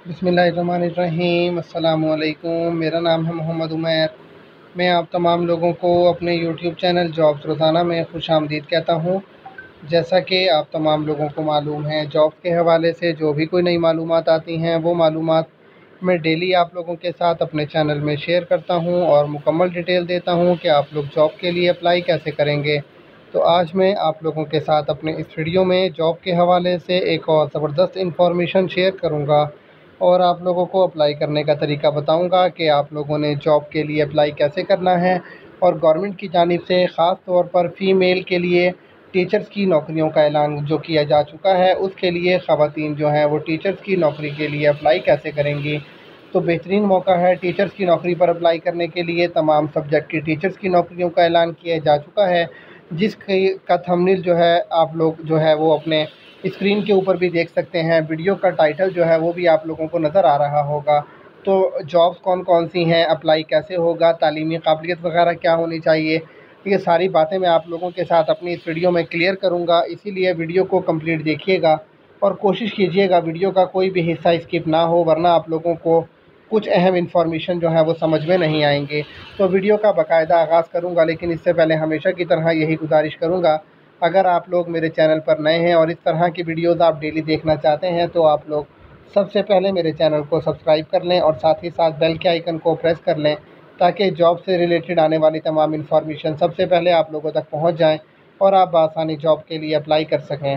बिस्मिल्लाहिर्रहमानिर्रहीम अस्सलामुअलैकुम। मेरा नाम है मोहम्मद उमैर। मैं आप तमाम लोगों को अपने यूट्यूब चैनल जॉब्स रोज़ाना में खुशामदीद कहता हूँ। जैसा कि आप तमाम लोगों को मालूम है, जॉब्स के हवाले से जो भी कोई नई मालूमात आती हैं वो मालूमात मैं डेली आप लोगों के साथ अपने चैनल में शेयर करता हूँ और मुकम्मल डिटेल देता हूँ कि आप लोग जॉब के लिए अप्लाई कैसे करेंगे। तो आज मैं आप लोगों के साथ अपने इस वीडियो में जॉब के हवाले से एक और ज़बरदस्त इंफॉर्मेशन शेयर करूँगा और आप लोगों को अप्लाई करने का तरीका बताऊंगा कि आप लोगों ने जॉब के लिए अप्लाई कैसे करना है। और गवर्नमेंट की जानिब से ख़ास तौर पर फ़ीमेल के लिए टीचर्स की नौकरियों का ऐलान जो किया जा चुका है, उसके लिए ख़वातीन जो हैं वो टीचर्स की नौकरी के लिए अप्लाई कैसे करेंगी। तो बेहतरीन मौका है टीचर्स की नौकरी पर अप्लाई करने के लिए। तमाम सब्जेक्ट की टीचर्स की नौकरियों का ऐलान किया जा चुका है, जिसकी का थंबनेल जो है आप लोग जो है वो अपने स्क्रीन के ऊपर भी देख सकते हैं। वीडियो का टाइटल जो है वो भी आप लोगों को नज़र आ रहा होगा। तो जॉब्स कौन कौन सी हैं, अप्लाई कैसे होगा, तालीमी काबिलियत वगैरह क्या होनी चाहिए, ये सारी बातें मैं आप लोगों के साथ अपनी इस वीडियो में क्लियर करूँगा। इसीलिए वीडियो को कंप्लीट देखिएगा और कोशिश कीजिएगा वीडियो का कोई भी हिस्सा स्किप ना हो, वरना आप लोगों को कुछ अहम इन्फॉर्मेशन जो है वो समझ में नहीं आएंगे। तो वीडियो का बाकायदा आगाज़ करूँगा, लेकिन इससे पहले हमेशा की तरह यही गुजारिश करूँगा, अगर आप लोग मेरे चैनल पर नए हैं और इस तरह की वीडियोस आप डेली देखना चाहते हैं तो आप लोग सबसे पहले मेरे चैनल को सब्सक्राइब कर लें और साथ ही साथ बेल के आइकन को प्रेस कर लें, ताकि जॉब से रिलेटेड आने वाली तमाम इन्फॉर्मेशन सबसे पहले आप लोगों तक पहुंच जाएं और आप बआसानी जॉब के लिए अप्लाई कर सकें।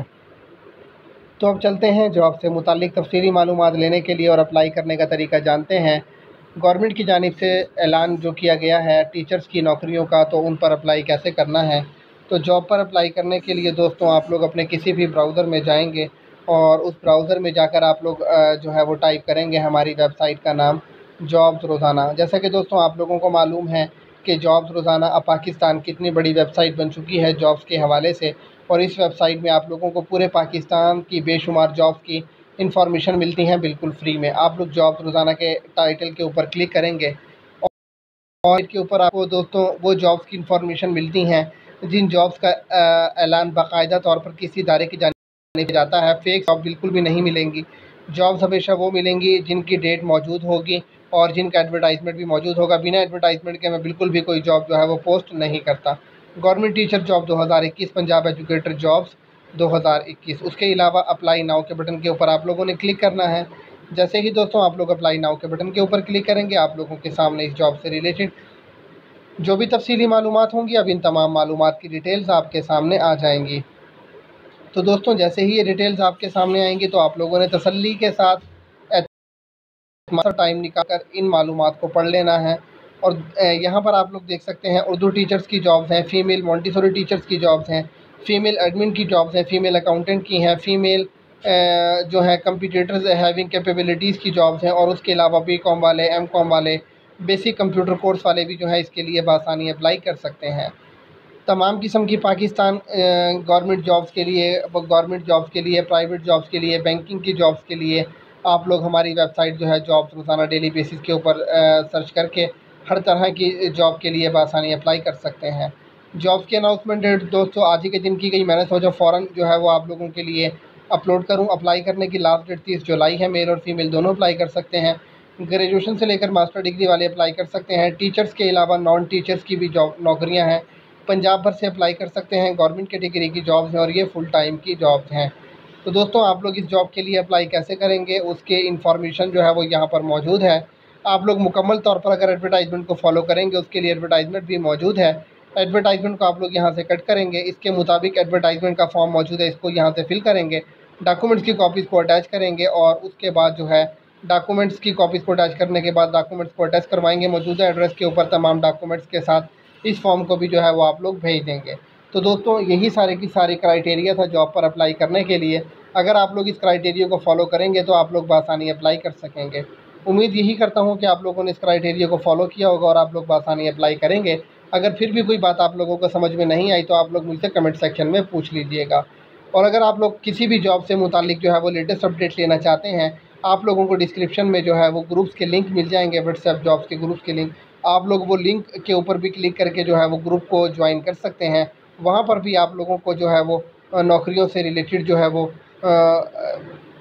तो अब चलते हैं जॉब से मुताल्लिक़ तफसीली मालूमात लेने के लिए और अप्लाई करने का तरीका जानते हैं। गवर्नमेंट की जानिब से ऐलान जो किया गया है टीचर्स की नौकरियों का, तो उन पर अप्लाई कैसे करना है। तो जॉब पर अप्लाई करने के लिए दोस्तों आप लोग अपने किसी भी ब्राउज़र में जाएंगे और उस ब्राउज़र में जाकर आप लोग जो है वो टाइप करेंगे हमारी वेबसाइट का नाम जॉब्स रोज़ाना। जैसा कि दोस्तों आप लोगों को मालूम है कि जॉब्स रोज़ाना अब पाकिस्तान की इतनी बड़ी वेबसाइट बन चुकी है जॉब्स के हवाले से, और इस वेबसाइट में आप लोगों को पूरे पाकिस्तान की बेशुमार जॉब्स की इन्फॉर्मेशन मिलती हैं बिल्कुल फ्री में। आप लोग जॉब्स रोज़ाना के टाइटल के ऊपर क्लिक करेंगे और के ऊपर आपको दोस्तों वो जॉब्स की इन्फॉर्मेशन मिलती हैं जिन जॉब्स का ऐलान बाकायदा तौर पर किसी इदारे की जानिब से जाता है। फेक जॉब बिल्कुल भी नहीं मिलेंगी। जॉब्स हमेशा वो मिलेंगी जिनकी डेट मौजूद होगी और जिनका एडवर्टाइजमेंट भी मौजूद होगा। बिना एडवर्टाइजमेंट के मैं बिल्कुल भी कोई जॉब जो है वो पोस्ट नहीं करता। Government teacher job 2021, Punjab educator jobs 2021। उसके अलावा अप्लाई नाउ के बटन के ऊपर आप लोगों ने क्लिक करना है। जैसे ही दोस्तों आप लोग अप्लाई नाउ के बटन के ऊपर क्लिक करेंगे, आप लोगों के सामने इस जॉब से रिलेटेड जो भी तफसीली मालूमात होंगी, अब इन तमाम मालूमात की डिटेल्स आपके सामने आ जाएंगी। तो दोस्तों जैसे ही ये डिटेल्स आपके सामने आएंगी तो आप लोगों ने तसल्ली के साथ टाइम निकाल कर इन मालूमात को पढ़ लेना है। और यहाँ पर आप लोग देख सकते हैं उर्दू टीचर्स की जॉब्स हैं, फ़ीमेल मॉन्टेसरी टीचर्स की जॉब्स हैं, फ़ीमेल एडमिन की जॉब्स हैं, फ़ीमेल अकाउंटेंट की हैं, फ़ीमेल जो है कंप्यूटर्स हैविंग कैपेबिलिटीज़ की जॉब्स हैं, और उसके अलावा बी.कॉम वाले, एम.कॉम वाले, बेसिक कंप्यूटर कोर्स वाले भी जो है इसके लिए बआसानी अप्लाई कर सकते हैं। तमाम किस्म की पाकिस्तान गवर्नमेंट जॉब्स के लिए, प्राइवेट जॉब्स के लिए, बैंकिंग की जॉब्स के लिए आप लोग हमारी वेबसाइट जो है जॉब्स रोज़ाना डेली बेसिस के ऊपर सर्च करके हर तरह की जॉब के लिए बआसानी अप्लाई कर सकते हैं। जॉब्स की अनाउंसमेंट डेट दोस्तों आज ही के दिन की गई। मैंने सोचा फ़ौरन जो है वो आप लोगों के लिए अपलोड करूं। अप्लाई करने की लास्ट डेट 30 जुलाई है। मेल और फीमेल दोनों अप्लाई कर सकते हैं। ग्रेजुएशन से लेकर मास्टर डिग्री वाले अप्लाई कर सकते हैं। टीचर्स के अलावा नॉन टीचर्स की भी जॉब नौकरियाँ हैं, पंजाब भर से अप्लाई कर सकते हैं। गवर्नमेंट कैटेगरी की जॉब्स हैं और ये फुल टाइम की जॉब्स हैं। तो दोस्तों आप लोग इस जॉब के लिए अप्लाई कैसे करेंगे उसके इन्फॉर्मेशन जो है वो यहाँ पर मौजूद है। आप लोग मुकम्मल तौर पर अगर एडवर्टाइजमेंट को फॉलो करेंगे, उसके लिए एडवर्टाइजमेंट भी मौजूद है। एडवर्टाइजमेंट को आप लोग यहाँ से कट करेंगे, इसके मुताबिक एडवर्टाइजमेंट का फॉर्म मौजूद है, इसको यहाँ से फिल करेंगे, डॉक्यूमेंट्स की कॉपीज़ को अटैच करेंगे और उसके बाद जो है डॉक्यूमेंट्स की कॉपीज़ को अटैच करने के बाद डॉक्यूमेंट्स को अटैच करवाएंगे मौजूदा एड्रेस के ऊपर। तमाम डॉक्यूमेंट्स के साथ इस फॉर्म को भी जो है वो आप लोग भेज देंगे। तो दोस्तों यही सारे की सारी क्राइटेरिया था जॉब पर अप्लाई करने के लिए। अगर आप लोग इस क्राइटेरिया को फॉलो करेंगे तो आप लोग बआसानी अप्लाई कर सकेंगे। उम्मीद यही करता हूँ कि आप लोगों ने इस क्राइटेरिया को फॉलो किया होगा और आप लोग बआसानी अप्लाई करेंगे। अगर फिर भी कोई बात आप लोगों को समझ में नहीं आई तो आप लोग मुझसे कमेंट सेक्शन में पूछ लीजिएगा। और अगर आप लोग किसी भी जॉब से मुतालिक जो है वो लेटेस्ट अपडेट लेना चाहते हैं, आप लोगों को डिस्क्रिप्शन में जो है वो ग्रुप्स के लिंक मिल जाएंगे, व्हाट्सएप जॉब्स के ग्रुप्स के लिंक। आप लोग वो लिंक के ऊपर भी क्लिक करके जो है वो ग्रुप को ज्वाइन कर सकते हैं। वहाँ पर भी आप लोगों को जो है वो नौकरियों से रिलेटेड जो है वो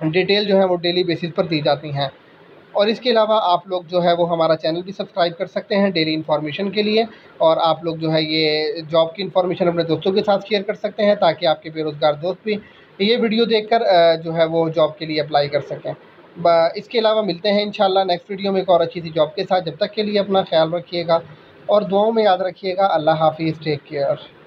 डिटेल जो है वो डेली बेसिस पर दी जाती हैं। और इसके अलावा आप लोग जो है वो हमारा चैनल भी सब्सक्राइब कर सकते हैं डेली इन्फॉर्मेशन के लिए। और आप लोग जो है ये जॉब की इन्फॉर्मेशन अपने दोस्तों के साथ शेयर कर सकते हैं, ताकि आपके बेरोज़गार दोस्त भी ये वीडियो देखकर जो है वो जॉब के लिए अप्लाई कर सकें। इसके अलावा मिलते हैं इंशाल्लाह नेक्स्ट वीडियो में एक और अच्छी सी जॉब के साथ। जब तक के लिए अपना ख्याल रखिएगा और दुआओं में याद रखिएगा। अल्लाह हाफिज़, टेक केयर।